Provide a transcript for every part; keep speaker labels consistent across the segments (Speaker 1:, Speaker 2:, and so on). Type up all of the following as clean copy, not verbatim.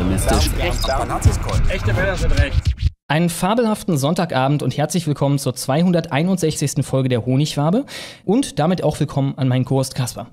Speaker 1: extremistisch.
Speaker 2: Echte Männer sind rechts.
Speaker 3: Einen fabelhaften Sonntagabend und herzlich willkommen zur 261. Folge der Honigwabe und damit auch willkommen an meinen Co-Host Kasper.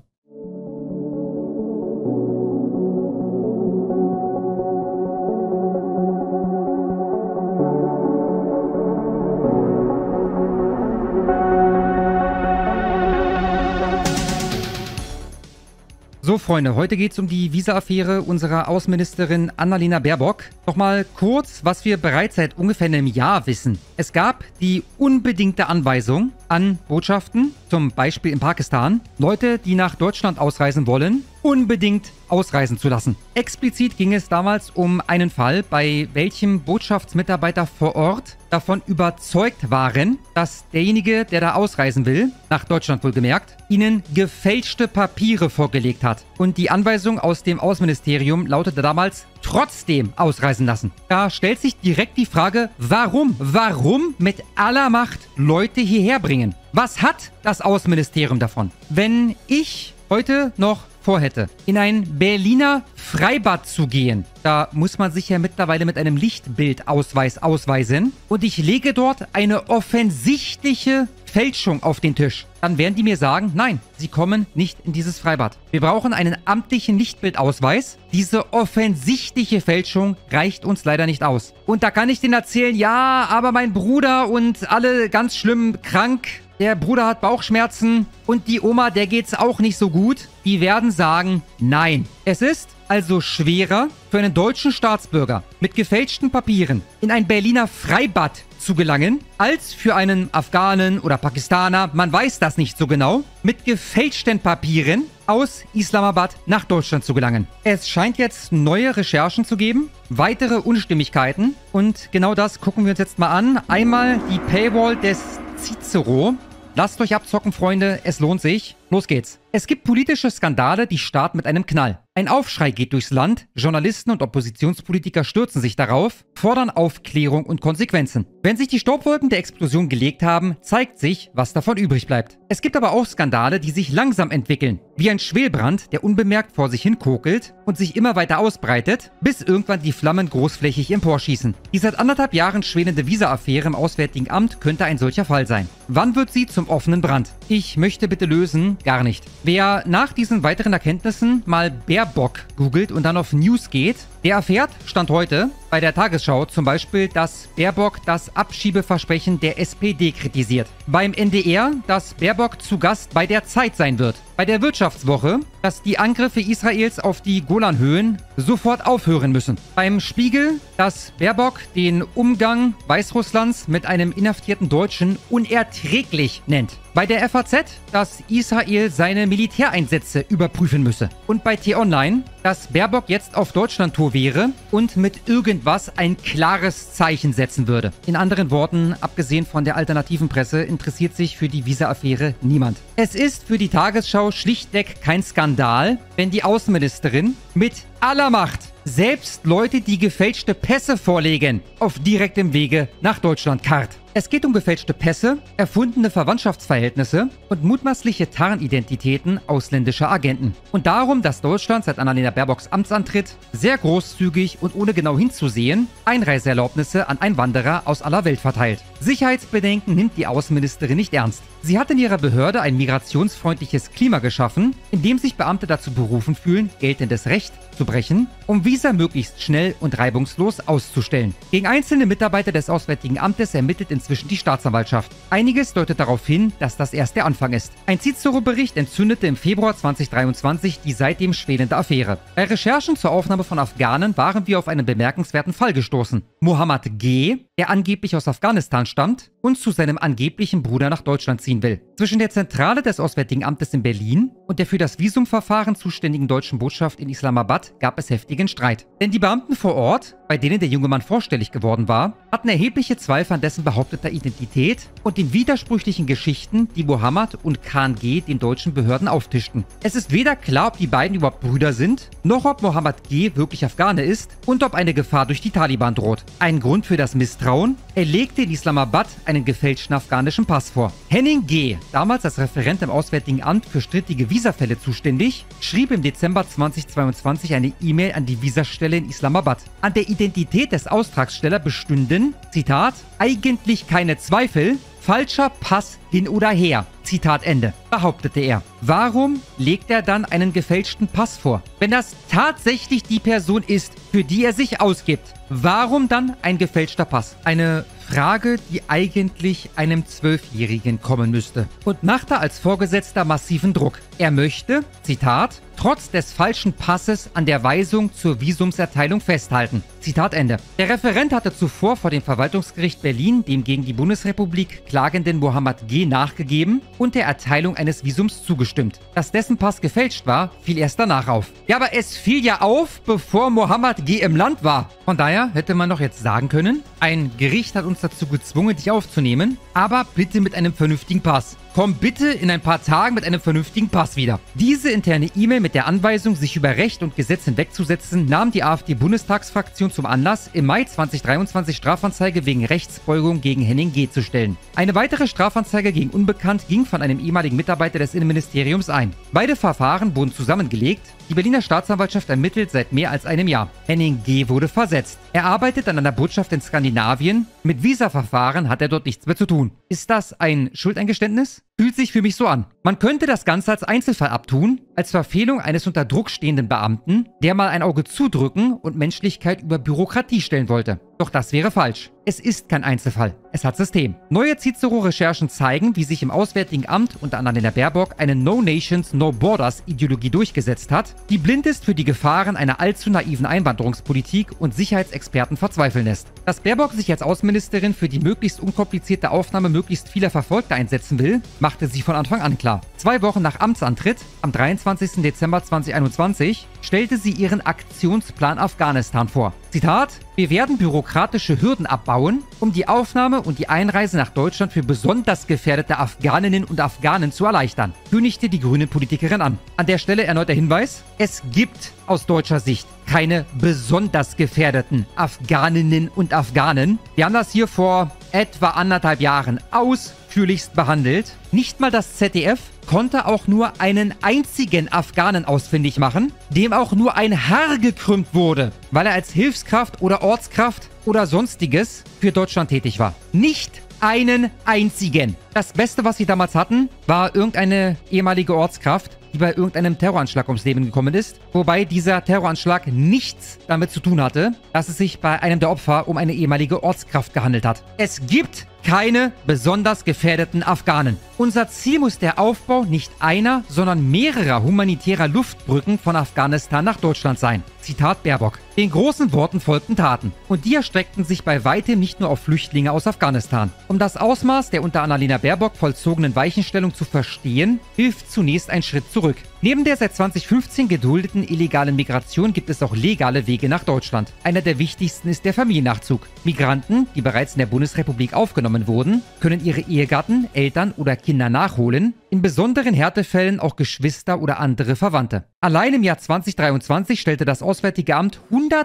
Speaker 4: So, Freunde, heute geht es um die Visa-Affäre unserer Außenministerin Annalena Baerbock. Noch mal kurz, was wir bereits seit ungefähr einem Jahr wissen. Es gab die unbedingte Anweisung an Botschaften, zum Beispiel in Pakistan, Leute, die nach Deutschland ausreisen wollen, unbedingt ausreisen zu lassen. Explizit ging es damals um einen Fall, bei welchem Botschaftsmitarbeiter vor Ort davon überzeugt waren, dass derjenige, der da ausreisen will, nach Deutschland wohlgemerkt, ihnen gefälschte Papiere vorgelegt hat. Und die Anweisung aus dem Außenministerium lautete damals, trotzdem ausreisen lassen. Da stellt sich direkt die Frage, warum? Warum mit aller Macht Leute hierher bringen? Was hat das Außenministerium davon? Wenn ich heute noch vorhätte, in ein Berliner Freibad zu gehen, da muss man sich ja mittlerweile mit einem Lichtbildausweis ausweisen, und ich lege dort eine offensichtliche Fälschung auf den Tisch, dann werden die mir sagen, nein, sie kommen nicht in dieses Freibad. Wir brauchen einen amtlichen Lichtbildausweis. Diese offensichtliche Fälschung reicht uns leider nicht aus. Und da kann ich denen erzählen, ja, aber mein Bruder und alle ganz schlimm krank, der Bruder hat Bauchschmerzen und die Oma, der geht's auch nicht so gut. Die werden sagen, nein. Es ist also schwerer für einen deutschen Staatsbürger mit gefälschten Papieren in ein Berliner Freibad zu gelangen, als für einen Afghanen oder Pakistaner, man weiß das nicht so genau, mit gefälschten Papieren aus Islamabad nach Deutschland zu gelangen. Es scheint jetzt neue Recherchen zu geben, weitere Unstimmigkeiten, und genau das gucken wir uns jetzt mal an. Einmal die Paywall des Cicero. Lasst euch abzocken, Freunde, es lohnt sich. Los geht's. Es gibt politische Skandale, die starten mit einem Knall. Ein Aufschrei geht durchs Land, Journalisten und Oppositionspolitiker stürzen sich darauf, fordern Aufklärung und Konsequenzen. Wenn sich die Staubwolken der Explosion gelegt haben, zeigt sich, was davon übrig bleibt. Es gibt aber auch Skandale, die sich langsam entwickeln, wie ein Schwelbrand, der unbemerkt vor sich hin kokelt und sich immer weiter ausbreitet, bis irgendwann die Flammen großflächig emporschießen. Die seit 1,5 Jahren schwelende Visa-Affäre im Auswärtigen Amt könnte ein solcher Fall sein. Wann wird sie zum offenen Brand? Ich möchte bitte lösen, gar nicht. Wer nach diesen weiteren Erkenntnissen mal Baerbock googelt und dann auf News geht, der erfährt, Stand heute, bei der Tagesschau zum Beispiel, dass Baerbock das Abschiebeversprechen der SPD kritisiert. Beim NDR, dass Baerbock zu Gast bei der Zeit sein wird. Bei der Wirtschaftswoche, dass die Angriffe Israels auf die Golanhöhen sofort aufhören müssen. Beim Spiegel, dass Baerbock den Umgang Weißrusslands mit einem inhaftierten Deutschen unerträglich nennt. Bei der FAZ, dass Israel seine Militäreinsätze überprüfen müsse. Und bei T-Online, dass Baerbock jetzt auf Deutschlandtour wäre und mit irgendwas ein klares Zeichen setzen würde. In anderen Worten, abgesehen von der alternativen Presse, interessiert sich für die Visa-Affäre niemand. Es ist für die Tagesschau schlichtweg kein Skandal, wenn die Außenministerin mit aller Macht selbst Leute, die gefälschte Pässe vorlegen, auf direktem Wege nach Deutschland karrt. Es geht um gefälschte Pässe, erfundene Verwandtschaftsverhältnisse und mutmaßliche Tarnidentitäten ausländischer Agenten. Und darum, dass Deutschland seit Annalena Baerbocks Amtsantritt sehr großzügig und ohne genau hinzusehen Einreiseerlaubnisse an Einwanderer aus aller Welt verteilt. Sicherheitsbedenken nimmt die Außenministerin nicht ernst. Sie hat in ihrer Behörde ein migrationsfreundliches Klima geschaffen, in dem sich Beamte dazu berufen fühlen, geltendes Recht zu brechen, um Visa möglichst schnell und reibungslos auszustellen. Gegen einzelne Mitarbeiter des Auswärtigen Amtes ermittelt inzwischen die Staatsanwaltschaft. Einiges deutet darauf hin, dass das erst der Anfang ist. Ein Cicero-Bericht entzündete im Februar 2023 die seitdem schwelende Affäre. Bei Recherchen zur Aufnahme von Afghanen waren wir auf einen bemerkenswerten Fall gestoßen. Mohammed G., der angeblich aus Afghanistan stammt und zu seinem angeblichen Bruder nach Deutschland ziehen will. Zwischen der Zentrale des Auswärtigen Amtes in Berlin und der für das Visumverfahren zuständigen deutschen Botschaft in Islamabad gab es heftigen Streit. Denn die Beamten vor Ort, bei denen der junge Mann vorstellig geworden war, hatten erhebliche Zweifel an dessen behaupteter Identität und den widersprüchlichen Geschichten, die Mohammed und KNG den deutschen Behörden auftischten. Es ist weder klar, ob die beiden überhaupt Brüder sind, noch ob Mohammed G. wirklich Afghane ist und ob eine Gefahr durch die Taliban droht. Ein Grund für das Misstrauen: er legte in Islamabad einen gefälschten afghanischen Pass vor. Henning G., damals als Referent im Auswärtigen Amt für strittige Visafälle zuständig, schrieb im Dezember 2022 eine E-Mail an die Visastelle in Islamabad. An der Identität des Auftragstellers bestünden, Zitat, eigentlich keine Zweifel, falscher Pass hin oder her. Zitat Ende, behauptete er. Warum legt er dann einen gefälschten Pass vor? Wenn das tatsächlich die Person ist, für die er sich ausgibt, warum dann ein gefälschter Pass? Eine Frage, die eigentlich einem 12-Jährigen kommen müsste. Und machte als Vorgesetzter massiven Druck. Er möchte, Zitat, trotz des falschen Passes an der Weisung zur Visumserteilung festhalten. Zitat Ende. Der Referent hatte zuvor vor dem Verwaltungsgericht Berlin dem gegen die Bundesrepublik klagenden Mohammed G. nachgegeben und der Erteilung eines Visums zugestimmt. Dass dessen Pass gefälscht war, fiel erst danach auf. Ja, aber es fiel ja auf, bevor Mohammed G. im Land war. Von daher hätte man doch jetzt sagen können, ein Gericht hat uns dazu gezwungen, dich aufzunehmen, aber bitte mit einem vernünftigen Pass. Komm bitte in ein paar Tagen mit einem vernünftigen Pass wieder. Diese interne E-Mail mit der Anweisung, sich über Recht und Gesetz hinwegzusetzen, nahm die AfD-Bundestagsfraktion zum Anlass, im Mai 2023 Strafanzeige wegen Rechtsbeugung gegen Henning G. zu stellen. Eine weitere Strafanzeige gegen Unbekannt ging von einem ehemaligen Mitarbeiter des Innenministeriums ein. Beide Verfahren wurden zusammengelegt. Die Berliner Staatsanwaltschaft ermittelt seit mehr als einem Jahr. Henning G. wurde versetzt. Er arbeitet an einer Botschaft in Skandinavien. Mit Visaverfahren hat er dort nichts mehr zu tun. Ist das ein Schuldeingeständnis? Fühlt sich für mich so an. Man könnte das Ganze als Einzelfall abtun, als Verfehlung eines unter Druck stehenden Beamten, der mal ein Auge zudrücken und Menschlichkeit über Bürokratie stellen wollte. Doch das wäre falsch. Es ist kein Einzelfall. Es hat System. Neue Cicero-Recherchen zeigen, wie sich im Auswärtigen Amt unter Annalena Baerbock eine No Nations, No Borders Ideologie durchgesetzt hat, die blind ist für die Gefahren einer allzu naiven Einwanderungspolitik und Sicherheitsexperten verzweifeln lässt. Dass Baerbock sich als Außenministerin für die möglichst unkomplizierte Aufnahme möglichst vieler Verfolgter einsetzen will, machte sie von Anfang an klar. 2 Wochen nach Amtsantritt, am 23. Dezember 2021, stellte sie ihren Aktionsplan Afghanistan vor. Zitat: Wir werden bürokratische Hürden abbauen, um die Aufnahme und die Einreise nach Deutschland für besonders gefährdete Afghaninnen und Afghanen zu erleichtern, kündigte die grüne Politikerin an. An der Stelle erneut der Hinweis: Es gibt aus deutscher Sicht keine besonders gefährdeten Afghaninnen und Afghanen. Wir haben das hier vor etwa 1,5 Jahren ausführlichst behandelt. Nicht mal das ZDF konnte auch nur einen einzigen Afghanen ausfindig machen, dem auch nur ein Haar gekrümmt wurde, weil er als Hilfskraft oder Ortskraft oder sonstiges für Deutschland tätig war. Nicht einen einzigen. Das Beste, was sie damals hatten, war irgendeine ehemalige Ortskraft, die bei irgendeinem Terroranschlag ums Leben gekommen ist, wobei dieser Terroranschlag nichts damit zu tun hatte, dass es sich bei einem der Opfer um eine ehemalige Ortskraft gehandelt hat. Es gibt keine besonders gefährdeten Afghanen. Unser Ziel muss der Aufbau nicht einer, sondern mehrerer humanitärer Luftbrücken von Afghanistan nach Deutschland sein. Zitat Baerbock. Den großen Worten folgten Taten. Und die erstreckten sich bei weitem nicht nur auf Flüchtlinge aus Afghanistan. Um das Ausmaß der unter Annalena Baerbock vollzogenen Weichenstellung zu verstehen, hilft zunächst ein Schritt zurück. Neben der seit 2015 geduldeten illegalen Migration gibt es auch legale Wege nach Deutschland. Einer der wichtigsten ist der Familiennachzug. Migranten, die bereits in der Bundesrepublik aufgenommen wurden, können ihre Ehegatten, Eltern oder Kinder nachholen, in besonderen Härtefällen auch Geschwister oder andere Verwandte. Allein im Jahr 2023 stellte das Auswärtige Amt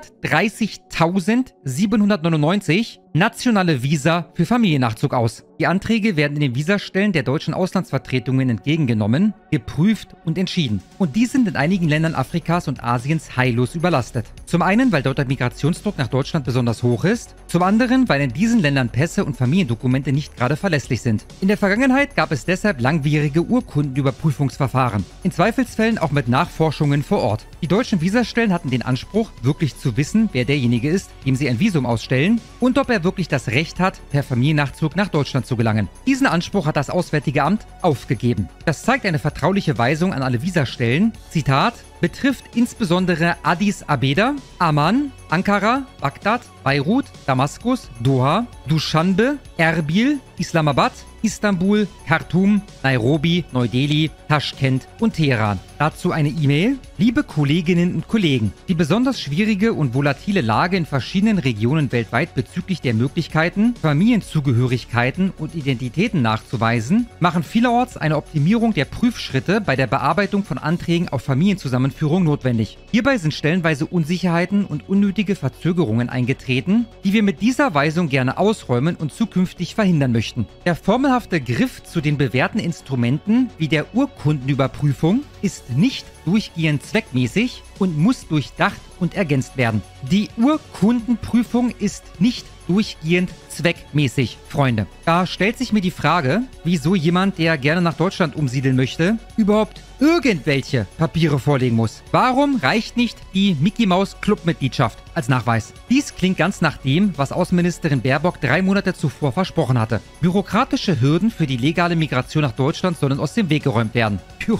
Speaker 4: 130.799 nationale Visa für Familiennachzug aus. Die Anträge werden in den Visastellen der deutschen Auslandsvertretungen entgegengenommen, geprüft und entschieden. Und die sind in einigen Ländern Afrikas und Asiens heillos überlastet. Zum einen, weil dort der Migrationsdruck nach Deutschland besonders hoch ist, zum anderen, weil in diesen Ländern Pässe und Familiendokumente nicht gerade verlässlich sind. In der Vergangenheit gab es deshalb langwierige Urkundenüberprüfungsverfahren, in Zweifelsfällen auch mit Nachforschungen vor Ort. Die deutschen Visastellen hatten den Anspruch, wirklich zu wissen, wer derjenige ist, dem sie ein Visum ausstellen und ob er wirklich das Recht hat, per Familiennachzug nach Deutschland zu gelangen. Diesen Anspruch hat das Auswärtige Amt aufgegeben. Das zeigt eine vertrauliche Weisung an alle Visastellen. Zitat: betrifft insbesondere Addis Abeba, Amman, Ankara, Bagdad, Beirut, Damaskus, Doha, Duschanbe, Erbil, Islamabad, Istanbul, Khartoum, Nairobi, Neu-Delhi, Taschkent und Teheran. Dazu eine E-Mail. Liebe Kolleginnen und Kollegen, die besonders schwierige und volatile Lage in verschiedenen Regionen weltweit bezüglich der Möglichkeiten, Familienzugehörigkeiten und Identitäten nachzuweisen, machen vielerorts eine Optimierung der Prüfschritte bei der Bearbeitung von Anträgen auf Familienzusammenführung notwendig. Hierbei sind stellenweise Unsicherheiten und unnötige Verzögerungen eingetreten, die wir mit dieser Weisung gerne ausräumen und zukünftig verhindern möchten. Der formelhafte routinehafte Griff zu den bewährten Instrumenten wie der Urkundenüberprüfung ist nicht durchgehend zweckmäßig und muss durchdacht und ergänzt werden. Die Urkundenprüfung ist nicht durchgehend zweckmäßig, Freunde. Da stellt sich mir die Frage, wieso jemand, der gerne nach Deutschland umsiedeln möchte, überhaupt irgendwelche Papiere vorlegen muss. Warum reicht nicht die Mickey-Maus-Club-Mitgliedschaft als Nachweis? Dies klingt ganz nach dem, was Außenministerin Baerbock 3 Monate zuvor versprochen hatte. Bürokratische Hürden für die legale Migration nach Deutschland sollen aus dem Weg geräumt werden.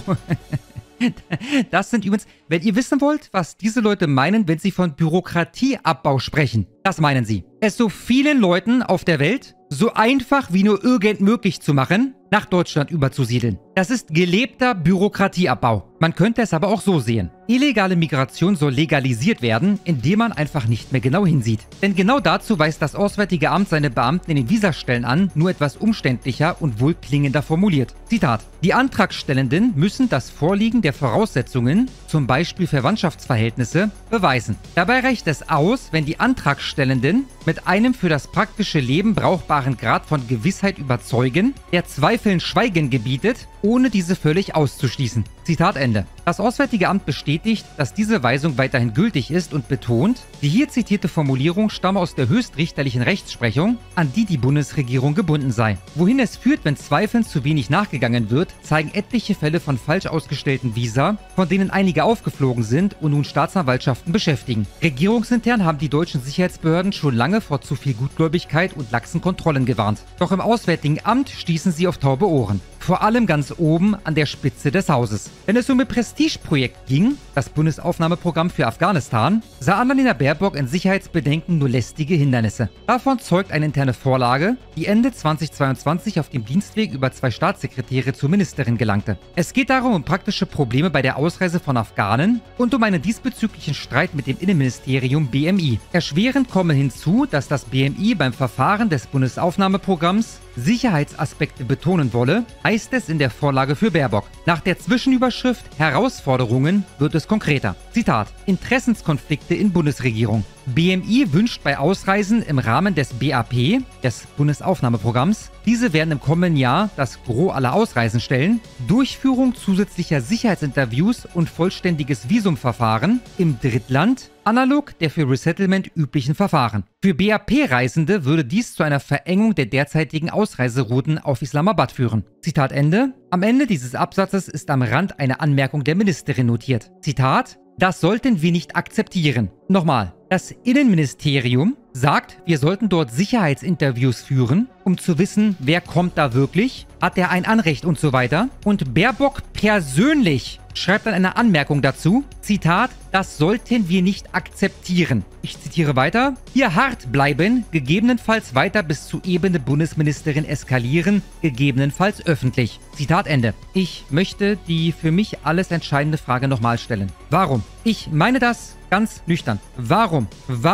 Speaker 4: Das sind übrigens, wenn ihr wissen wollt, was diese Leute meinen, wenn sie von Bürokratieabbau sprechen, das meinen sie. Es so vielen Leuten auf der Welt so einfach wie nur irgend möglich zu machen, nach Deutschland überzusiedeln. Das ist gelebter Bürokratieabbau. Man könnte es aber auch so sehen. Illegale Migration soll legalisiert werden, indem man einfach nicht mehr genau hinsieht. Denn genau dazu weist das Auswärtige Amt seine Beamten in den Visastellen an, nur etwas umständlicher und wohlklingender formuliert. Zitat: Die Antragstellenden müssen das Vorliegen der Voraussetzungen, zum Beispiel Verwandtschaftsverhältnisse, beweisen. Dabei reicht es aus, wenn die Antragstellenden mit einem für das praktische Leben brauchbaren Grad von Gewissheit überzeugen, der Zweifeln Schweigen gebietet, ohne diese völlig auszuschließen. Zitat Ende. Das Auswärtige Amt bestätigt, dass diese Weisung weiterhin gültig ist und betont, die hier zitierte Formulierung stamme aus der höchstrichterlichen Rechtsprechung, an die die Bundesregierung gebunden sei. Wohin es führt, wenn Zweifeln zu wenig nachgegangen wird, zeigen etliche Fälle von falsch ausgestellten Visa, von denen einige aufgeflogen sind und nun Staatsanwaltschaften beschäftigen. Regierungsintern haben die deutschen Sicherheitsbehörden schon lange vor zu viel Gutgläubigkeit und laxen Kontrollen gewarnt. Doch im Auswärtigen Amt stießen sie auf taube Ohren. Vor allem ganz oben an der Spitze des Hauses. Wenn es um ein Prestigeprojekt ging, das Bundesaufnahmeprogramm für Afghanistan, sah Annalena Baerbock in Sicherheitsbedenken nur lästige Hindernisse. Davon zeugt eine interne Vorlage, die Ende 2022 auf dem Dienstweg über 2 Staatssekretäre zur Ministerin gelangte. Es geht darum um praktische Probleme bei der Ausreise von Afghanen und um einen diesbezüglichen Streit mit dem Innenministerium BMI. Erschwerend komme hinzu, dass das BMI beim Verfahren des Bundesaufnahmeprogramms Sicherheitsaspekte betonen wolle, heißt es in der Vorlage für Baerbock. Nach der Zwischenüberschrift Herausforderungen wird es konkreter. Zitat: Interessenskonflikte in Bundesregierung. BMI wünscht bei Ausreisen im Rahmen des BAP, des Bundesaufnahmeprogramms, diese werden im kommenden Jahr das Gros aller Ausreisen stellen, Durchführung zusätzlicher Sicherheitsinterviews und vollständiges Visumverfahren im Drittland, analog der für Resettlement üblichen Verfahren. Für BAP-Reisende würde dies zu einer Verengung der derzeitigen Ausreiserouten auf Islamabad führen. Zitat Ende. Am Ende dieses Absatzes ist am Rand eine Anmerkung der Ministerin notiert. Zitat: Das sollten wir nicht akzeptieren. Nochmal. Das Innenministerium sagt, wir sollten dort Sicherheitsinterviews führen, um zu wissen, wer kommt da wirklich, hat er ein Anrecht und so weiter. Und Baerbock persönlich schreibt dann eine Anmerkung dazu, Zitat: Das sollten wir nicht akzeptieren. Ich zitiere weiter: Hier hart bleiben, gegebenenfalls weiter bis zu Ebene Bundesministerin eskalieren, gegebenenfalls öffentlich. Zitat Ende. Ich möchte die für mich alles entscheidende Frage nochmal stellen. Warum? Ich meine das ganz nüchtern. Warum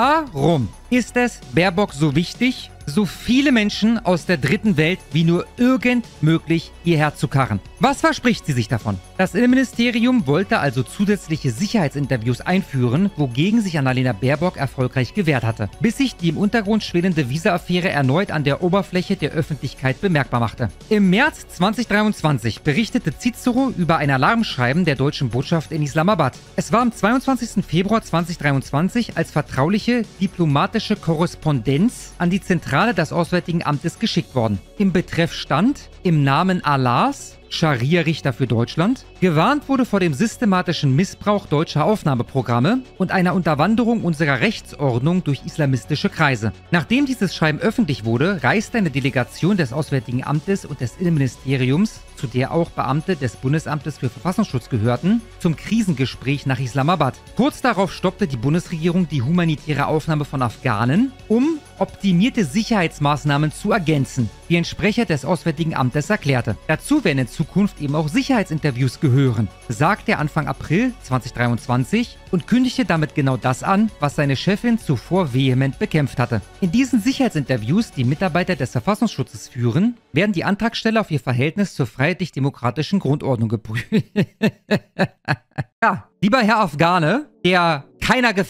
Speaker 4: ist es Baerbock so wichtig, so viele Menschen aus der dritten Welt wie nur irgend möglich hierher zu karren? Was verspricht sie sich davon? Das Innenministerium wollte also zusätzliche Sicherheitsinterviews einführen, wogegen sich Annalena Baerbock erfolgreich gewehrt hatte, bis sich die im Untergrund schwelende Visa-Affäre erneut an der Oberfläche der Öffentlichkeit bemerkbar machte. Im März 2023 berichtete Cicero über ein Alarmschreiben der deutschen Botschaft in Islamabad. Es war am 22. Februar 2023 als vertrauliche diplomatische Korrespondenz an die Zentrale des Auswärtigen Amtes geschickt worden. Im Betreff stand: Im Namen Allahs, Scharia-Richter für Deutschland, gewarnt wurde vor dem systematischen Missbrauch deutscher Aufnahmeprogramme und einer Unterwanderung unserer Rechtsordnung durch islamistische Kreise. Nachdem dieses Schreiben öffentlich wurde, reiste eine Delegation des Auswärtigen Amtes und des Innenministeriums, zu der auch Beamte des Bundesamtes für Verfassungsschutz gehörten, zum Krisengespräch nach Islamabad. Kurz darauf stoppte die Bundesregierung die humanitäre Aufnahme von Afghanen, um optimierte Sicherheitsmaßnahmen zu ergänzen, wie ein Sprecher des Auswärtigen Amtes erklärte. Dazu werden in Zukunft eben auch Sicherheitsinterviews gehören, sagte er Anfang April 2023 und kündigte damit genau das an, was seine Chefin zuvor vehement bekämpft hatte. In diesen Sicherheitsinterviews, die Mitarbeiter des Verfassungsschutzes führen, werden die Antragsteller auf ihr Verhältnis zur freiheitlich-demokratischen Grundordnung geprüft. Ja, lieber Herr Afghane, der keiner Gefahr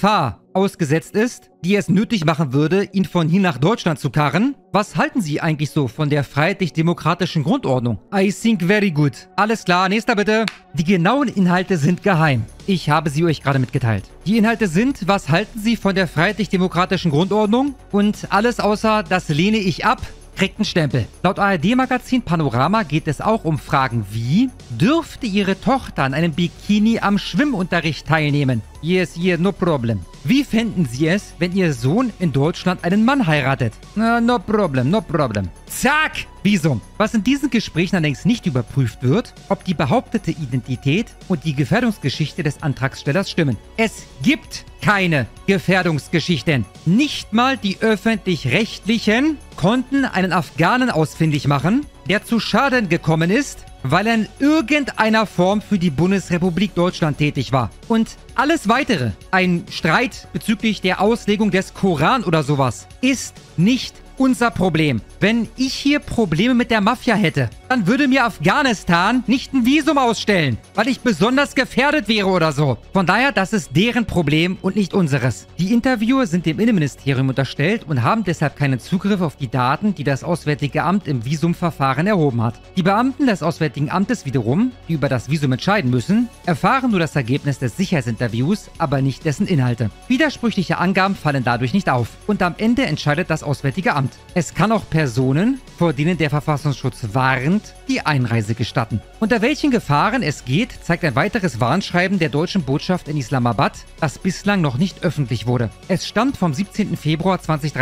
Speaker 4: ausgesetzt ist, die es nötig machen würde, ihn von hier nach Deutschland zu karren? Was halten Sie eigentlich so von der freiheitlich-demokratischen Grundordnung? I think very good. Alles klar, nächster bitte. Die genauen Inhalte sind geheim. Ich habe sie euch gerade mitgeteilt. Die Inhalte sind, was halten Sie von der freiheitlich-demokratischen Grundordnung? Und alles außer, das lehne ich ab, kriegt einen Stempel. Laut ARD-Magazin Panorama geht es auch um Fragen wie: Dürfte Ihre Tochter an einem Bikini am Schwimmunterricht teilnehmen? Yes, no problem. Wie fänden Sie es, wenn Ihr Sohn in Deutschland einen Mann heiratet? No problem, no problem. Zack! Visum. Was in diesen Gesprächen allerdings nicht überprüft wird, ob die behauptete Identität und die Gefährdungsgeschichte des Antragstellers stimmen. Es gibt keine Gefährdungsgeschichten. Nicht mal die Öffentlich-Rechtlichen konnten einen Afghanen ausfindig machen, der zu Schaden gekommen ist, weil er in irgendeiner Form für die Bundesrepublik Deutschland tätig war. Und alles Weitere, ein Streit bezüglich der Auslegung des Koran oder sowas, ist nicht unser Problem. Wenn ich hier Probleme mit der Mafia hätte, dann würde mir Afghanistan nicht ein Visum ausstellen, weil ich besonders gefährdet wäre oder so. Von daher, das ist deren Problem und nicht unseres. Die Interviewer sind dem Innenministerium unterstellt und haben deshalb keinen Zugriff auf die Daten, die das Auswärtige Amt im Visumverfahren erhoben hat. Die Beamten des Auswärtigen Amtes wiederum, die über das Visum entscheiden müssen, erfahren nur das Ergebnis des Sicherheitsinterviews, aber nicht dessen Inhalte. Widersprüchliche Angaben fallen dadurch nicht auf. Und am Ende entscheidet das Auswärtige Amt. Es kann auch Personen, vor denen der Verfassungsschutz warnt, die Einreise gestatten. Unter welchen Gefahren es geht, zeigt ein weiteres Warnschreiben der deutschen Botschaft in Islamabad, das bislang noch nicht öffentlich wurde. Es stammt vom 17. Februar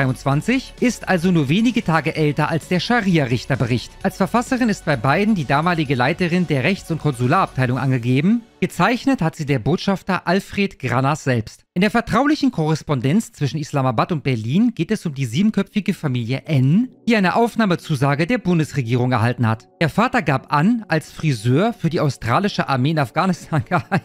Speaker 4: 2023, ist also nur wenige Tage älter als der Scharia-Richterbericht. Als Verfasserin ist bei beiden die damalige Leiterin der Rechts- und Konsularabteilung angegeben. Gezeichnet hat sie der Botschafter Alfred Granas selbst. In der vertraulichen Korrespondenz zwischen Islamabad und Berlin geht es um die 7-köpfige Familie N, die eine Aufnahmezusage der Bundesregierung erhalten hat. Der Vater gab an, als Friseur für die australische Armee in Afghanistan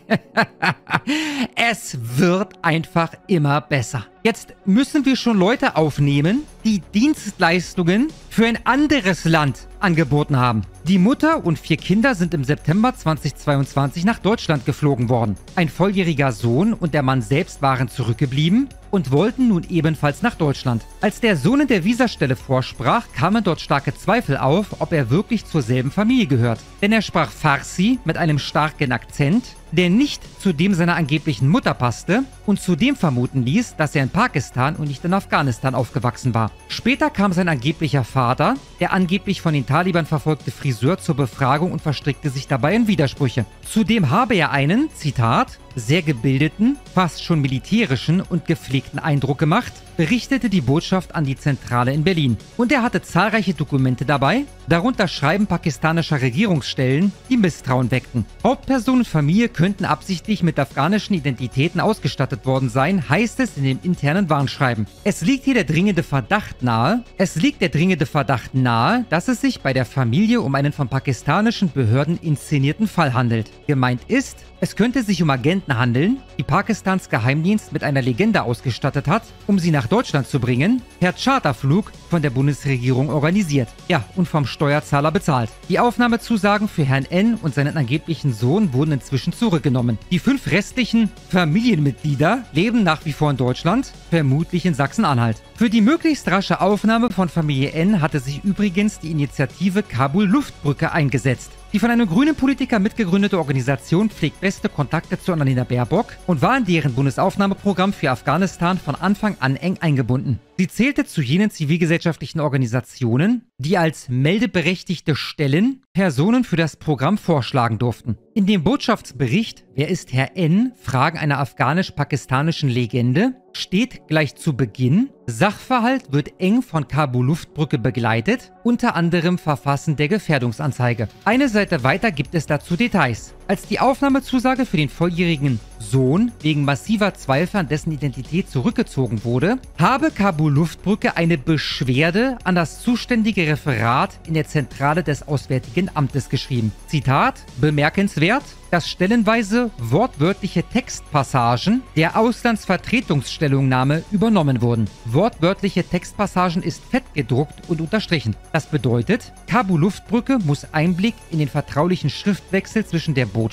Speaker 4: Es wird einfach immer besser. Jetzt müssen wir schon Leute aufnehmen, die Dienstleistungen für ein anderes Land angeboten haben. Die Mutter und 4 Kinder sind im September 2022 nach Deutschland geflogen worden. Ein volljähriger Sohn und der Mann selbst waren zurückgeblieben und wollten nun ebenfalls nach Deutschland. Als der Sohn in der Visastelle vorsprach, kamen dort starke Zweifel auf, ob er wirklich zur selben Familie gehört. Denn er sprach Farsi mit einem starken Akzent, der nicht zu dem seiner angeblichen Mutter passte und zudem vermuten ließ, dass er in Pakistan und nicht in Afghanistan aufgewachsen war. Später kam sein angeblicher Vater, der angeblich von den Taliban verfolgte Friseur, zur Befragung und verstrickte sich dabei in Widersprüche. Zudem habe er einen, Zitat, sehr gebildeten, fast schon militärischen und gepflegten Eindruck gemacht, berichtete die Botschaft an die Zentrale in Berlin. Und er hatte zahlreiche Dokumente dabei, darunter Schreiben pakistanischer Regierungsstellen, die Misstrauen weckten. Hauptperson und Familie könnten absichtlich mit afghanischen Identitäten ausgestattet worden sein, heißt es in dem internen Warnschreiben. Es liegt der dringende Verdacht nahe, dass es sich bei der Familie um einen von pakistanischen Behörden inszenierten Fall handelt. Gemeint ist, es könnte sich um Agenten handeln, die Pakistans Geheimdienst mit einer Legende ausgestattet hat, um sie nach Deutschland zu bringen, per Charterflug von der Bundesregierung organisiert. Ja, und vom Steuerzahler bezahlt. Die Aufnahmezusagen für Herrn N. und seinen angeblichen Sohn wurden inzwischen zurückgenommen. Die 5 restlichen Familienmitglieder leben nach wie vor in Deutschland, vermutlich in Sachsen-Anhalt. Für die möglichst rasche Aufnahme von Familie N. hatte sich übrigens die Initiative Kabul-Luftbrücke eingesetzt. Die von einem grünen Politiker mitgegründete Organisation pflegt beste Kontakte zu Annalena Baerbock und war in deren Bundesaufnahmeprogramm für Afghanistan von Anfang an eng eingebunden. Sie zählte zu jenen zivilgesellschaftlichen Organisationen, die als meldeberechtigte Stellen Personen für das Programm vorschlagen durften. In dem Botschaftsbericht "Wer ist Herr N?" Fragen einer afghanisch-pakistanischen Legende steht gleich zu Beginn: Sachverhalt wird eng von Kabul-Luftbrücke begleitet, unter anderem Verfassen der Gefährdungsanzeige. Eine Seite weiter gibt es dazu Details. Als die Aufnahmezusage für den volljährigen Sohn wegen massiver Zweifel an dessen Identität zurückgezogen wurde, habe Kabul-Luftbrücke eine Beschwerde an das zuständige Referat in der Zentrale des Auswärtigen Amtes geschrieben. Zitat: Bemerkenswert, dass stellenweise wortwörtliche Textpassagen der Auslandsvertretungsstellungnahme übernommen wurden. Wortwörtliche Textpassagen ist fett gedruckt und unterstrichen. Das bedeutet, Kabul-Luftbrücke muss Einblick in den vertraulichen Schriftwechsel zwischen der Botschaft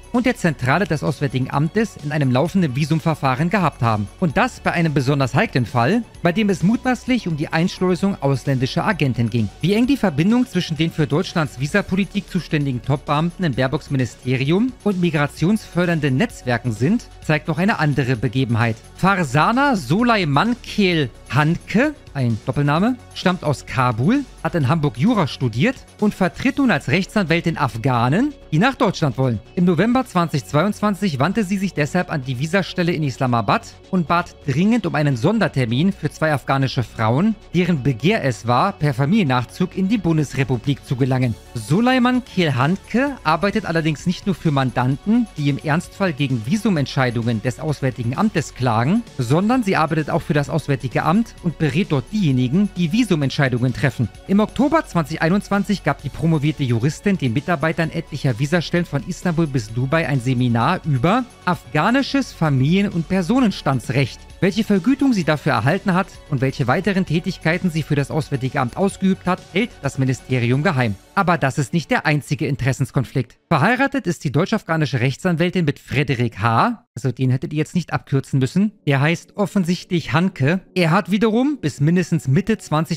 Speaker 4: und der Zentrale des Auswärtigen Amtes in einem laufenden Visumverfahren gehabt haben. Und das bei einem besonders heiklen Fall, bei dem es mutmaßlich um die Einschleusung ausländischer Agenten ging. Wie eng die Verbindung zwischen den für Deutschlands Visapolitik zuständigen Top-Beamten im Baerbocks Ministerium und migrationsfördernden Netzwerken sind, zeigt noch eine andere Begebenheit. Farzana Soleimankel Hanke, ein Doppelname, stammt aus Kabul, hat in Hamburg Jura studiert und vertritt nun als Rechtsanwältin Afghanen, die nach Deutschland wollen. Im November 2022 wandte sie sich deshalb an die Visastelle in Islamabad und bat dringend um einen Sondertermin für 2 afghanische Frauen, deren Begehr es war, per Familiennachzug in die Bundesrepublik zu gelangen. Soleimankel Hanke arbeitet allerdings nicht nur für Mandanten, die im Ernstfall gegen Visumentscheidungen des Auswärtigen Amtes klagen, sondern sie arbeitet auch für das Auswärtige Amt und berät dort diejenigen, die Visumentscheidungen treffen. Im Oktober 2021 gab die promovierte Juristin den Mitarbeitern etlicher Visastellen von Istanbul bis Dubai ein Seminar über afghanisches Familien- und Personenstandsrecht. Welche Vergütung sie dafür erhalten hat und welche weiteren Tätigkeiten sie für das Auswärtige Amt ausgeübt hat, hält das Ministerium geheim. Aber das ist nicht der einzige Interessenskonflikt. Verheiratet ist die deutsch-afghanische Rechtsanwältin mit Frederik H., also den hättet ihr jetzt nicht abkürzen müssen. Der heißt offensichtlich Hanke. Er hat wiederum bis mindestens Mitte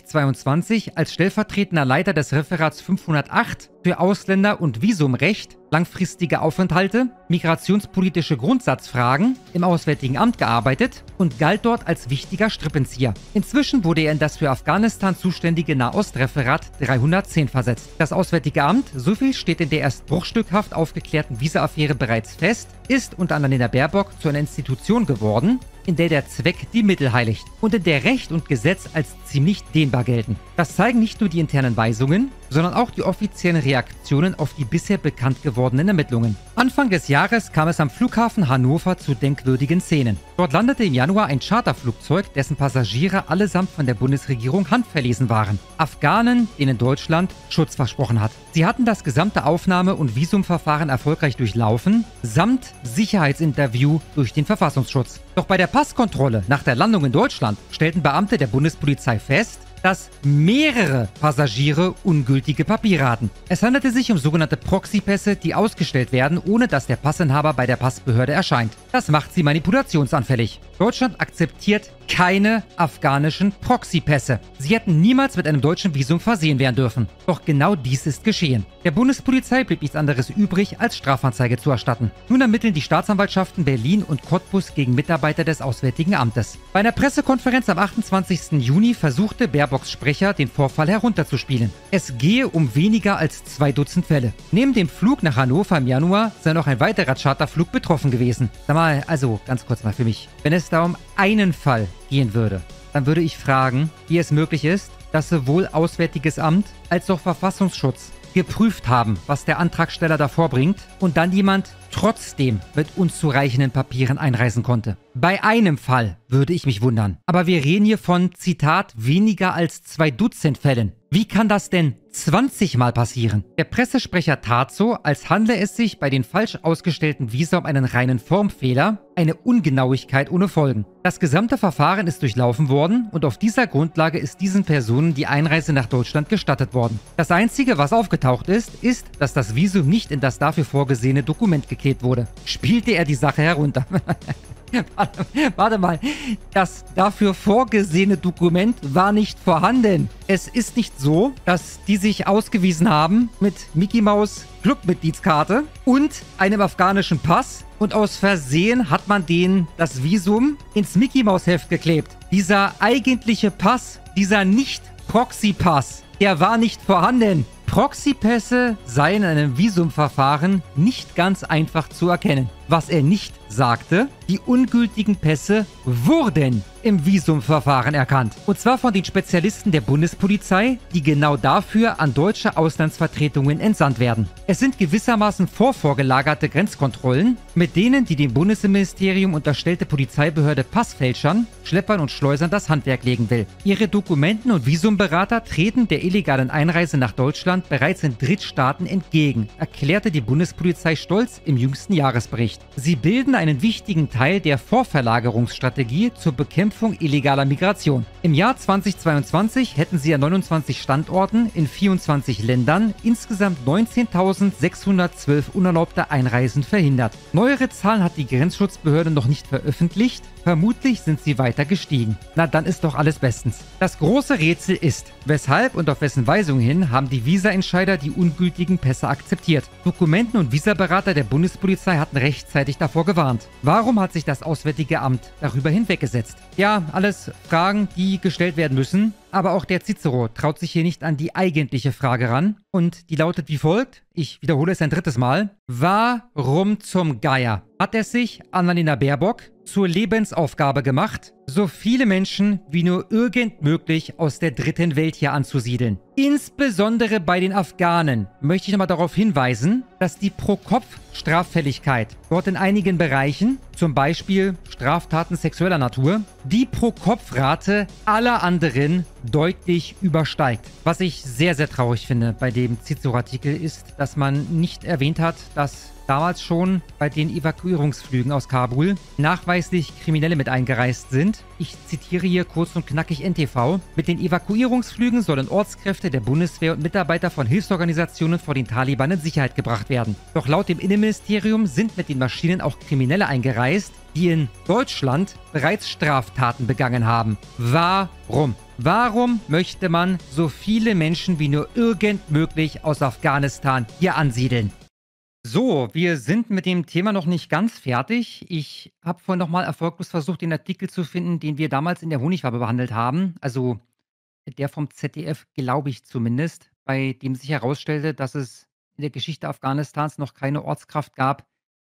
Speaker 4: 2022 als stellvertretender Leiter des Referats 508 für Ausländer- und Visumrecht, langfristige Aufenthalte, migrationspolitische Grundsatzfragen im Auswärtigen Amt gearbeitet und galt dort als wichtiger Strippenzieher. Inzwischen wurde er in das für Afghanistan zuständige Nahostreferat 310 versetzt. Das Auswärtige Amt, so viel steht in der erst bruchstückhaft aufgeklärten Visa-Affäre bereits fest, ist unter Annalena Baerbock zu einer Institution geworden, in der der Zweck die Mittel heiligt und in der Recht und Gesetz als ziemlich dehnbar gelten. Das zeigen nicht nur die internen Weisungen, sondern auch die offiziellen Reaktionen auf die bisher bekannt gewordenen Ermittlungen. Anfang des Jahres kam es am Flughafen Hannover zu denkwürdigen Szenen. Dort landete im Januar ein Charterflugzeug, dessen Passagiere allesamt von der Bundesregierung handverlesen waren. Afghanen, denen Deutschland Schutz versprochen hat. Sie hatten das gesamte Aufnahme- und Visumverfahren erfolgreich durchlaufen, samt Sicherheitsinterview durch den Verfassungsschutz. Doch bei der Passkontrolle nach der Landung in Deutschland stellten Beamte der Bundespolizei fest, dass mehrere Passagiere ungültige Papiere hatten. Es handelte sich um sogenannte Proxypässe, die ausgestellt werden, ohne dass der Passinhaber bei der Passbehörde erscheint. Das macht sie manipulationsanfällig. Deutschland akzeptiert keine afghanischen Proxypässe. Sie hätten niemals mit einem deutschen Visum versehen werden dürfen. Doch genau dies ist geschehen. Der Bundespolizei blieb nichts anderes übrig, als Strafanzeige zu erstatten. Nun ermitteln die Staatsanwaltschaften Berlin und Cottbus gegen Mitarbeiter des Auswärtigen Amtes. Bei einer Pressekonferenz am 28. Juni versuchte Baerbocks Sprecher, den Vorfall herunterzuspielen. Es gehe um weniger als 2 Dutzend Fälle. Neben dem Flug nach Hannover im Januar sei noch ein weiterer Charterflug betroffen gewesen. Sag mal, also ganz kurz mal für mich. Wenn es da um einen Fall gehen würde, dann würde ich fragen, wie es möglich ist, dass sowohl Auswärtiges Amt als auch Verfassungsschutz geprüft haben, was der Antragsteller da vorbringt und dann jemand trotzdem mit unzureichenden Papieren einreisen konnte. Bei einem Fall würde ich mich wundern. Aber wir reden hier von, Zitat, weniger als 2 Dutzend Fällen. Wie kann das denn 20 Mal passieren? Der Pressesprecher tat so, als handle es sich bei den falsch ausgestellten Visa um einen reinen Formfehler, eine Ungenauigkeit ohne Folgen. Das gesamte Verfahren ist durchlaufen worden und auf dieser Grundlage ist diesen Personen die Einreise nach Deutschland gestattet worden. Das Einzige, was aufgetaucht ist, dass das Visum nicht in das dafür vorgesehene Dokument geklebt wurde. Spielte er die Sache herunter. Warte mal, das dafür vorgesehene Dokument war nicht vorhanden. Es ist nicht so, dass die sich ausgewiesen haben mit Mickey Maus Clubmitgliedskarte und einem afghanischen Pass und aus Versehen hat man denen das Visum ins Mickey Maus Heft geklebt. Dieser eigentliche Pass, dieser Nicht-Proxy-Pass, der war nicht vorhanden. Proxypässe seien in einem Visumverfahren nicht ganz einfach zu erkennen. Was er nicht sagte, die ungültigen Pässe wurden im Visumverfahren erkannt. Und zwar von den Spezialisten der Bundespolizei, die genau dafür an deutsche Auslandsvertretungen entsandt werden. Es sind gewissermaßen vorgelagerte Grenzkontrollen, mit denen die dem Bundesministerium unterstellte Polizeibehörde Passfälschern, Schleppern und Schleusern das Handwerk legen will. Ihre Dokumenten- und Visumberater treten der illegalen Einreise nach Deutschland Deutschland bereits in Drittstaaten entgegen, erklärte die Bundespolizei stolz im jüngsten Jahresbericht. Sie bilden einen wichtigen Teil der Vorverlagerungsstrategie zur Bekämpfung illegaler Migration. Im Jahr 2022 hätten sie an 29 Standorten in 24 Ländern insgesamt 19.612 unerlaubte Einreisen verhindert. Neuere Zahlen hat die Grenzschutzbehörde noch nicht veröffentlicht. Vermutlich sind sie weiter gestiegen. Na, dann ist doch alles bestens. Das große Rätsel ist, weshalb und auf wessen Weisung hin haben die Visa-Entscheider die ungültigen Pässe akzeptiert. Dokumenten- und Visaberater der Bundespolizei hatten rechtzeitig davor gewarnt. Warum hat sich das Auswärtige Amt darüber hinweggesetzt? Ja, alles Fragen, die gestellt werden müssen. Aber auch der Cicero traut sich hier nicht an die eigentliche Frage ran. Und die lautet wie folgt. Ich wiederhole es ein drittes Mal. Warum zum Geier hat es sich Annalena Baerbock zur Lebensaufgabe gemacht, so viele Menschen wie nur irgend möglich aus der dritten Welt hier anzusiedeln? Insbesondere bei den Afghanen möchte ich nochmal darauf hinweisen, dass die Pro-Kopf-Straffälligkeit dort in einigen Bereichen, zum Beispiel Straftaten sexueller Natur, die Pro-Kopf-Rate aller anderen deutlich übersteigt. Was ich sehr, sehr traurig finde bei dem Cicero-Artikel ist, dass man nicht erwähnt hat, dass damals schon bei den Evakuierungsflügen aus Kabul nachweislich Kriminelle mit eingereist sind. Ich zitiere hier kurz und knackig NTV. Mit den Evakuierungsflügen sollen Ortskräfte der Bundeswehr und Mitarbeiter von Hilfsorganisationen vor den Taliban in Sicherheit gebracht werden. Doch laut dem Innenministerium sind mit den Maschinen auch Kriminelle eingereist, die in Deutschland bereits Straftaten begangen haben. Warum? Warum möchte man so viele Menschen wie nur irgend möglich aus Afghanistan hier ansiedeln? So, wir sind mit dem Thema noch nicht ganz fertig. Ich habe vorhin nochmal erfolglos versucht, den Artikel zu finden, den wir damals in der Honigwabe behandelt haben. Also der vom ZDF, glaube ich zumindest, bei dem sich herausstellte, dass es in der Geschichte Afghanistans noch keine Ortskraft gab,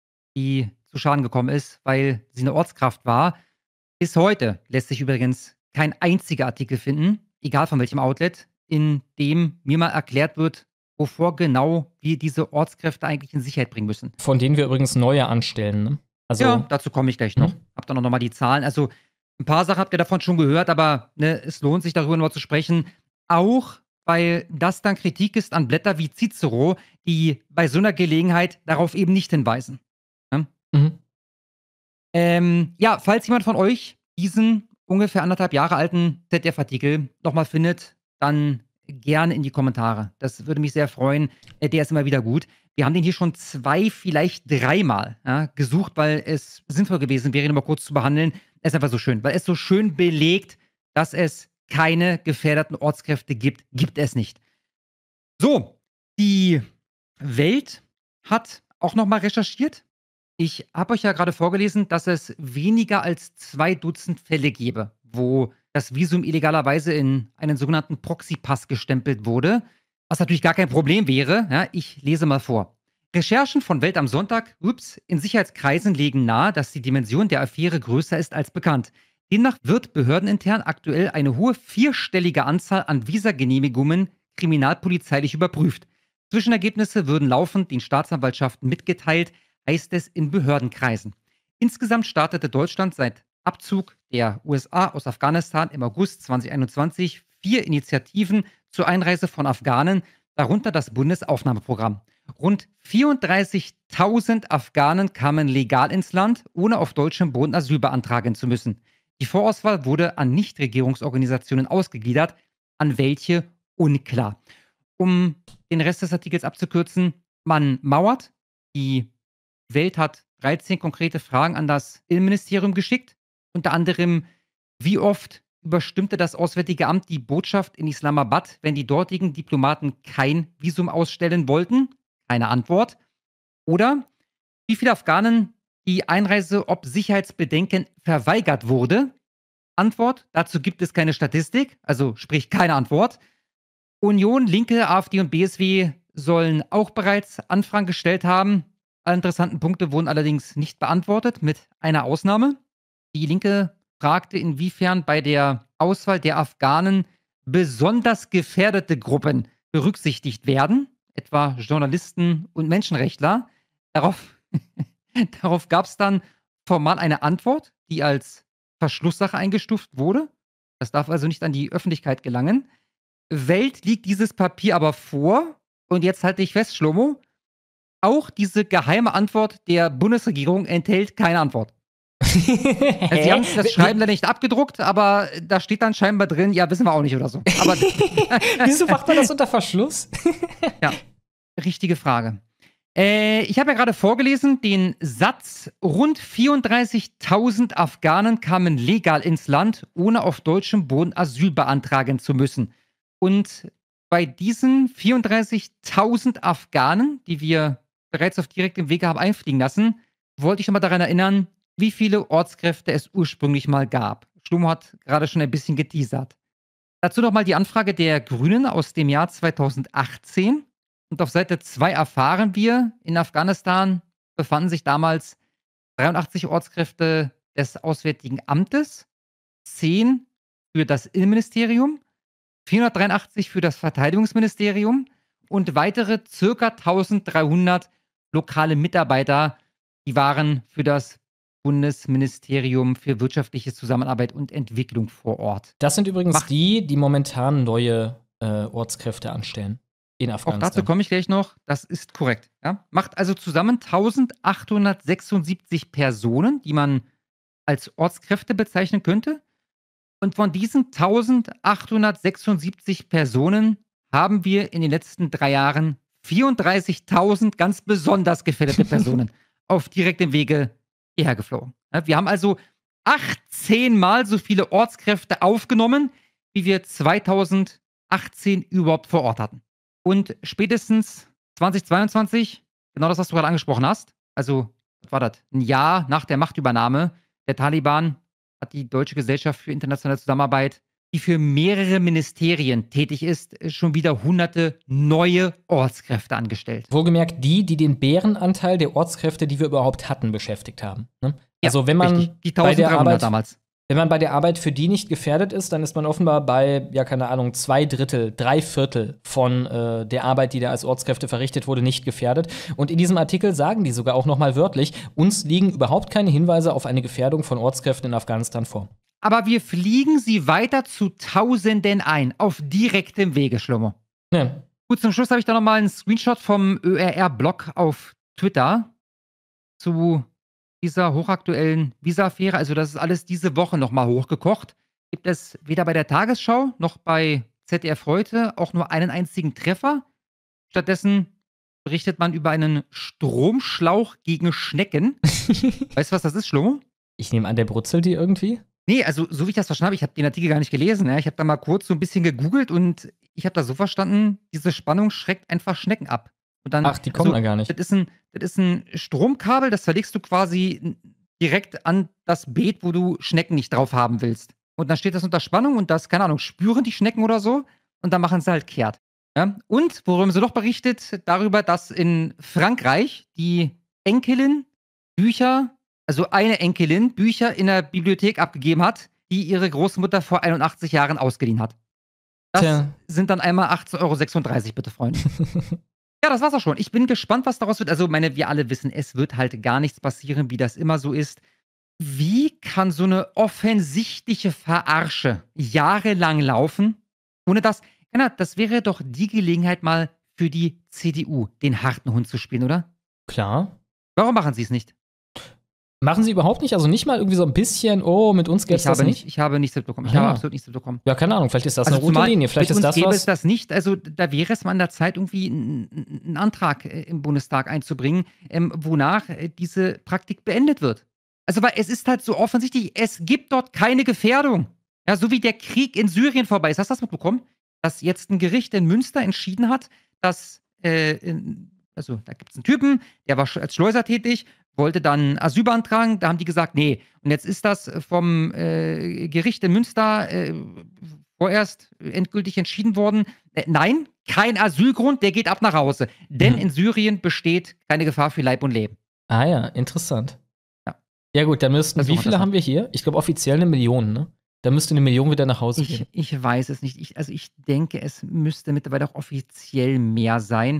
Speaker 4: die zu Schaden gekommen ist, weil sie eine Ortskraft war. Bis heute lässt sich übrigens kein einziger Artikel finden, egal von welchem Outlet, in dem mir mal erklärt wird, wovor genau wir diese Ortskräfte eigentlich in Sicherheit bringen müssen.
Speaker 3: Von denen wir übrigens neue anstellen, ne? Also,
Speaker 4: ja, dazu komme ich gleich noch. Hab dann noch mal die Zahlen. Also ein paar Sachen habt ihr davon schon gehört, aber ne, es lohnt sich darüber noch zu sprechen. Auch weil das dann Kritik ist an Blätter wie Cicero, die bei so einer Gelegenheit darauf eben nicht hinweisen. Ja, ja, falls jemand von euch diesen ungefähr 1,5 Jahre alten ZDF-Artikel nochmal findet, dann gerne in die Kommentare. Das würde mich sehr freuen. Der ist immer wieder gut. Wir haben den hier schon 2, vielleicht 3-mal gesucht, weil es sinnvoll gewesen wäre, ihn mal kurz zu behandeln. Er ist einfach so schön, weil es so schön belegt, dass es keine gefährdeten Ortskräfte gibt. Gibt es nicht. So, die Welt hat auch nochmal recherchiert. Ich habe euch ja gerade vorgelesen, dass es weniger als 2 Dutzend Fälle gäbe, wo das Visum illegalerweise in einen sogenannten Proxy-Pass gestempelt wurde, was natürlich gar kein Problem wäre. Ja, ich lese mal vor. Recherchen von Welt am Sonntag, in Sicherheitskreisen legen nahe, dass die Dimension der Affäre größer ist als bekannt. Demnach wird behördenintern aktuell eine hohe 4-stellige Anzahl an Visagenehmigungen kriminalpolizeilich überprüft. Zwischenergebnisse würden laufend den Staatsanwaltschaften mitgeteilt, heißt es in Behördenkreisen. Insgesamt startete Deutschland seit Abzug der USA aus Afghanistan im August 2021 4 Initiativen zur Einreise von Afghanen, darunter das Bundesaufnahmeprogramm. Rund 34.000 Afghanen kamen legal ins Land, ohne auf deutschem Boden Asyl beantragen zu müssen. Die Vorauswahl wurde an Nichtregierungsorganisationen ausgegliedert, an welche unklar. Um den Rest des Artikels abzukürzen, man mauert. Die Welt hat 13 konkrete Fragen an das Innenministerium geschickt. Unter anderem, wie oft überstimmte das Auswärtige Amt die Botschaft in Islamabad, wenn die dortigen Diplomaten kein Visum ausstellen wollten? Keine Antwort. Oder wie viele Afghanen die Einreise ob Sicherheitsbedenken verweigert wurde? Antwort, dazu gibt es keine Statistik, also sprich keine Antwort. Union, Linke, AfD und BSW sollen auch bereits Anfragen gestellt haben. Alle interessanten Punkte wurden allerdings nicht beantwortet, mit einer Ausnahme. Die Linke fragte, inwiefern bei der Auswahl der Afghanen besonders gefährdete Gruppen berücksichtigt werden, etwa Journalisten und Menschenrechtler. Darauf gab es dann formal eine Antwort, die als Verschlusssache eingestuft wurde. Das darf also nicht an die Öffentlichkeit gelangen. Welt liegt dieses Papier aber vor Und jetzt halte ich fest, Shlomo, auch diese geheime Antwort der Bundesregierung enthält keine Antwort. Also sie haben das Schreiben da nicht abgedruckt, aber da steht dann scheinbar drin, ja, wissen wir auch nicht oder so. Aber
Speaker 3: wieso macht man das unter Verschluss?
Speaker 4: Ja, richtige Frage. Ich habe ja gerade vorgelesen, den Satz, rund 34.000 Afghanen kamen legal ins Land, ohne auf deutschem Boden Asyl beantragen zu müssen. Und bei diesen 34.000 Afghanen, die wir bereits auf direktem Wege haben einfliegen lassen, wollte ich nochmal daran erinnern, wie viele Ortskräfte es ursprünglich mal gab. Shlomo hat gerade schon ein bisschen geteasert. Dazu nochmal die Anfrage der Grünen aus dem Jahr 2018. Und auf Seite 2 erfahren wir, in Afghanistan befanden sich damals 83 Ortskräfte des Auswärtigen Amtes, 10 für das Innenministerium, 483 für das Verteidigungsministerium und weitere ca. 1300 lokale Mitarbeiter, die waren für das Bundesministerium für wirtschaftliche Zusammenarbeit und Entwicklung vor Ort.
Speaker 3: Das sind übrigens die momentan neue Ortskräfte anstellen in Afghanistan.
Speaker 4: Auch dazu komme ich gleich noch. Das ist korrekt. Ja? Macht also zusammen 1876 Personen, die man als Ortskräfte bezeichnen könnte. Und von diesen 1876 Personen haben wir in den letzten 3 Jahren 34.000 ganz besonders gefährdete Personen auf direktem Wege hierher geflogen. Ja, wir haben also 18 Mal so viele Ortskräfte aufgenommen, wie wir 2018 überhaupt vor Ort hatten. Und spätestens 2022, genau das, was du gerade angesprochen hast, also, was war das? Ein Jahr nach der Machtübernahme der Taliban, hat die Deutsche Gesellschaft für internationale Zusammenarbeit, die für mehrere Ministerien tätig ist, schon wieder hunderte neue Ortskräfte angestellt.
Speaker 3: Wohlgemerkt die den Bärenanteil der Ortskräfte, die wir überhaupt hatten, beschäftigt haben. Ne? Also
Speaker 4: ja,
Speaker 3: wenn man
Speaker 4: richtig. Die 1300 damals.
Speaker 3: Wenn man bei der Arbeit für die nicht gefährdet ist, dann ist man offenbar bei, ja, keine Ahnung, 2/3, 3/4 von der Arbeit, die da als Ortskräfte verrichtet wurde, nicht gefährdet. Und in diesem Artikel sagen die sogar auch noch mal wörtlich, uns liegen überhaupt keine Hinweise auf eine Gefährdung von Ortskräften in Afghanistan vor.
Speaker 4: Aber wir fliegen sie weiter zu Tausenden ein, auf direktem Wege, Shlomo.
Speaker 3: Ja.
Speaker 4: Gut, zum Schluss habe ich da noch mal einen Screenshot vom ÖRR-Blog auf Twitter zu dieser hochaktuellen Visa-Affäre, also das ist alles diese Woche nochmal hochgekocht, gibt es weder bei der Tagesschau noch bei ZDF heute auch nur einen einzigen Treffer. Stattdessen berichtet man über einen Stromschlauch gegen Schnecken. Weißt du, was das ist, Shlomo?
Speaker 3: Ich nehme an, der brutzelt die irgendwie?
Speaker 4: Nee, also so wie ich das verstanden habe, ich habe den Artikel gar nicht gelesen. Ja? Ich habe da mal kurz so ein bisschen gegoogelt und ich habe da so verstanden, diese Spannung schreckt einfach Schnecken ab. Und dann,
Speaker 3: ach, die kommen da gar nicht.
Speaker 4: Das ist ein Stromkabel, das verlegst du quasi direkt an das Beet, wo du Schnecken nicht drauf haben willst. Und dann steht das unter Spannung und das, keine Ahnung, spüren die Schnecken oder so und dann machen sie halt kehrt. Ja? Und worüber sie noch berichtet, darüber, dass in Frankreich die Enkelin Bücher, also eine Enkelin, Bücher in der Bibliothek abgegeben hat, die ihre Großmutter vor 81 Jahren ausgeliehen hat. Das sind dann einmal 18,36 € bitte, Freunde. Ja, das war's auch schon. Ich bin gespannt, was daraus wird. Also, wir alle wissen, es wird halt gar nichts passieren, wie das immer so ist. Wie kann so eine offensichtliche Verarsche jahrelang laufen, ohne dass, das wäre doch die Gelegenheit mal für die CDU, den harten Hund zu spielen, oder?
Speaker 3: Klar.
Speaker 4: Warum machen sie es nicht?
Speaker 3: Machen sie überhaupt nicht? Also nicht mal irgendwie so ein bisschen, oh, mit uns gäbe es das nicht?
Speaker 4: Ich habe nichts mitbekommen. Ich habe absolut nichts mitbekommen.
Speaker 3: Ja, keine Ahnung, vielleicht ist das eine rote Linie. Vielleicht ist das was.
Speaker 4: Gäbe es das nicht. Also da wäre es mal an der Zeit, irgendwie einen Antrag im Bundestag einzubringen, wonach diese Praktik beendet wird. Also, weil es ist halt so offensichtlich, es gibt dort keine Gefährdung. Ja, so wie der Krieg in Syrien vorbei ist. Hast du das mitbekommen? Dass jetzt ein Gericht in Münster entschieden hat, dass, also da gibt es einen Typen, der war als Schleuser tätig, wollte dann Asyl beantragen, da haben die gesagt, nee. Und jetzt ist das vom Gericht in Münster vorerst endgültig entschieden worden. Nein, kein Asylgrund, der geht ab nach Hause. Denn in Syrien besteht keine Gefahr für Leib und Leben.
Speaker 3: Ah ja, interessant.
Speaker 4: Ja,
Speaker 3: ja gut, dann müssten, wie viele haben wir hier? Ich glaube offiziell 1 Million, ne? Da müsste 1 Million wieder nach Hause gehen.
Speaker 4: Ich weiß es nicht. Ich denke, es müsste mittlerweile auch offiziell mehr sein.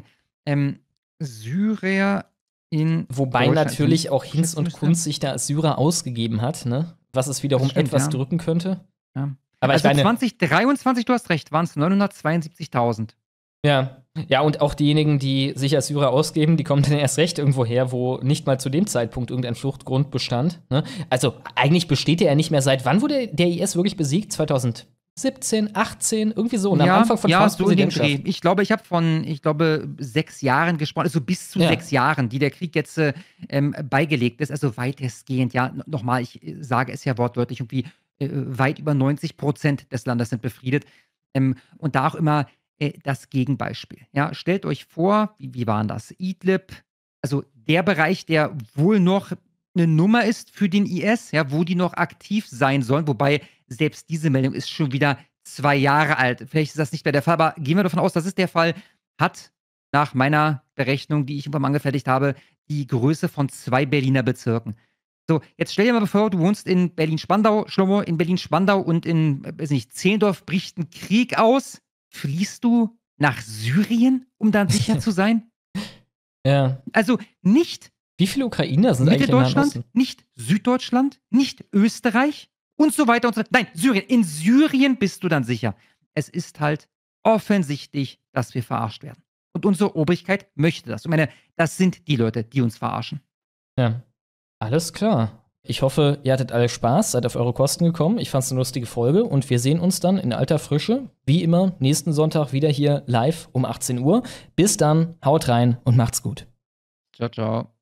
Speaker 4: Syrer in
Speaker 3: Wobei natürlich auch Hinz und Kunz sich da als Syrer ausgegeben hat, ne? Was es wiederum etwas drücken könnte.
Speaker 4: Ja.
Speaker 3: Aber
Speaker 4: also
Speaker 3: ich meine,
Speaker 4: 2023, du hast recht, waren es 972.000.
Speaker 3: Ja, Ja, und auch diejenigen, die sich als Syrer ausgeben, die kommen dann erst recht irgendwo her, wo nicht mal zu dem Zeitpunkt irgendein Fluchtgrund bestand. Ne? Also eigentlich besteht der ja nicht mehr. Seit wann wurde der IS wirklich besiegt? 2017, 18, irgendwie so. Und am Anfang von Trumps Präsidentschaft.
Speaker 4: Ich glaube, ich habe von 6 Jahren gesprochen, also bis zu 6 Jahren, die der Krieg jetzt beigelegt ist, also weitestgehend. Ja, nochmal, ich sage es ja wortwörtlich, irgendwie weit über 90% des Landes sind befriedet. Und da auch immer das Gegenbeispiel. Ja, stellt euch vor, wie waren das? Idlib, also der Bereich, der wohl noch eine Nummer ist für den IS, ja, wo die noch aktiv sein sollen, wobei selbst diese Meldung ist schon wieder 2 Jahre alt. Vielleicht ist das nicht mehr der Fall, aber gehen wir davon aus, das ist der Fall, hat nach meiner Berechnung, die ich irgendwann mal angefertigt habe, die Größe von 2 Berliner Bezirken. So, jetzt stell dir mal vor, du wohnst in Berlin-Spandau, Schlomo, in Berlin-Spandau und in, weiß nicht, Zehlendorf bricht ein Krieg aus. Fliehst du nach Syrien, um dann sicher zu sein?
Speaker 3: Ja.
Speaker 4: Also nicht
Speaker 3: wie viele Ukrainer sind eigentlich in
Speaker 4: Mitteldeutschland, nicht Süddeutschland, nicht Österreich und so weiter und so weiter. Nein, Syrien. In Syrien bist du dann sicher. Es ist halt offensichtlich, dass wir verarscht werden. Und unsere Obrigkeit möchte das. Ich meine, das sind die Leute, die uns verarschen.
Speaker 3: Ja, alles klar. Ich hoffe, ihr hattet alle Spaß, seid auf eure Kosten gekommen. Ich fand's eine lustige Folge und wir sehen uns dann in alter Frische, wie immer, nächsten Sonntag wieder hier live um 18 Uhr. Bis dann, haut rein und macht's gut.
Speaker 4: Ciao, ciao.